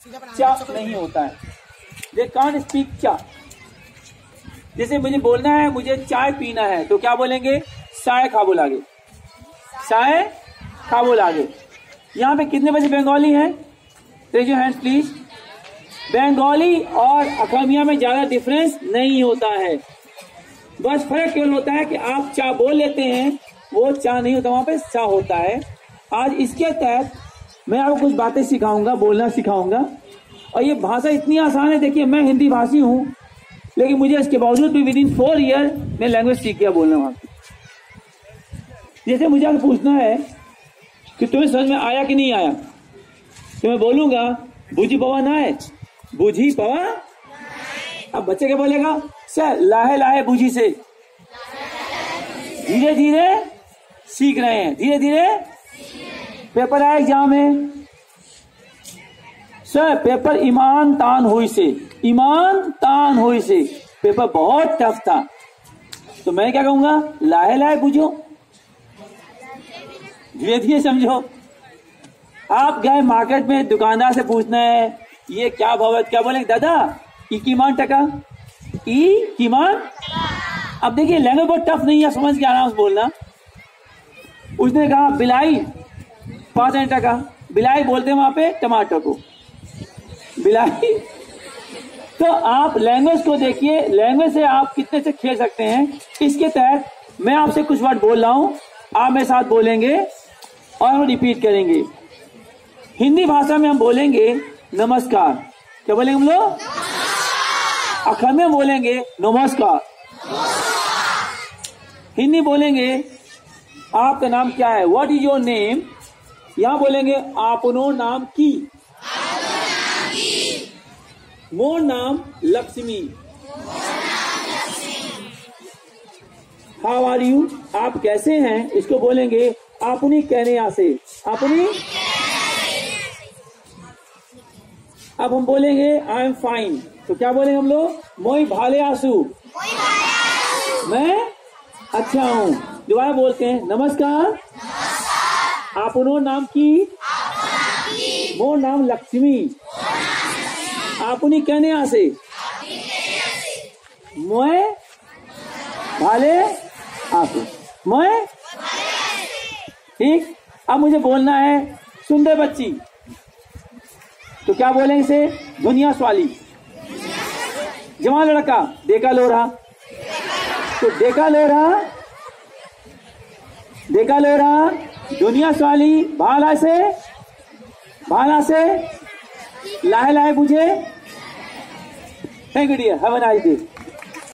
चा नहीं होता है। दे कांट स्पीक चा। जैसे मुझे बोलना है मुझे चाय पीना है तो क्या बोलेंगे? चाय खाबो लागे, चाय खाबो लागे। यहाँ पे कितने बच्चे बंगाली हैं? Raise your hands please. Bengali और असमिया में ज्यादा डिफरेंस नहीं होता है, बस फर्क केवल होता है कि आप चा बोल लेते हैं, वो चा नहीं होता, वहां पे चा होता है। आज इसके तहत मैं आपको कुछ बातें सिखाऊंगा, बोलना सिखाऊंगा। और ये भाषा इतनी आसान है। देखिए मैं हिंदी भाषी हूँ, लेकिन मुझे इसके बावजूद भी विद इन 4 ईयर मैं लैंग्वेज सीख गया बोलना वहां की। जैसे मुझे आपको पूछना है कि तुम्हें समझ में आया कि नहीं आया, तो मैं बोलूंगा बुझी पवा ना है, बुझी पवा। अब बच्चे क्या बोलेगा? सर लाहे लाहे बुझी से, धीरे धीरे सीख रहे हैं, धीरे धीरे। पेपर आया एग्जाम में, सर पेपर ईमान तान हुई से, ईमान तान हुई से, पेपर बहुत टफ था। तो मैं क्या कहूंगा? लाहे लाहे बुझो, धीरे धीरे समझो। आप गए मार्केट में, दुकानदार से पूछना है ये क्या भाव है, क्या बोलेंगे? दादा ई कीमान टका, ई कीमान। अब देखिए लैंग्वेज बहुत टफ नहीं है, समझ के आराम से बोलना। उसने कहा बिलाई 5 टका, बिलाई बोलते हैं वहां पे टमाटर को, बिलाई। तो आप लैंग्वेज को देखिए, लैंग्वेज से आप कितने से खेल सकते हैं। इसके तहत मैं आपसे कुछ वर्ड बोल रहा हूं, आप मेरे साथ बोलेंगे और हम रिपीट करेंगे। हिंदी भाषा में हम बोलेंगे नमस्कार, क्या बोलेंगे हम लोग? असम में बोलेंगे नमस्कार। हिंदी बोलेंगे आपका नाम क्या है, व्हाट इज योर नेम। यहां बोलेंगे आपनो नाम की, मोर नाम लक्ष्मी। हाउ आर यू, आप कैसे हैं, इसको बोलेंगे अपनी कहने आसे, अपनी। अब हम बोलेंगे आई एम फाइन, तो क्या बोलेंगे हम लोग? मोई भाले आंसू, मैं अच्छा हूं। दोबारा बोलते हैं नमस्कार, आपनो नाम की, मोर नाम लक्ष्मी, आपनी कहने आसे, मोए भाले आंसू, मोए। ठीक। अब मुझे बोलना है सुंदर बच्ची, तो क्या बोलेंगे इसे? दुनिया स्वाली। जवान लड़का, देखा लो रहा, तो देखा लो रहा, देखा लो रहा, दुनिया स्वाली, भाला से, भाला से, लाहे लाहे बुझे। Thank you dear, have a nice day.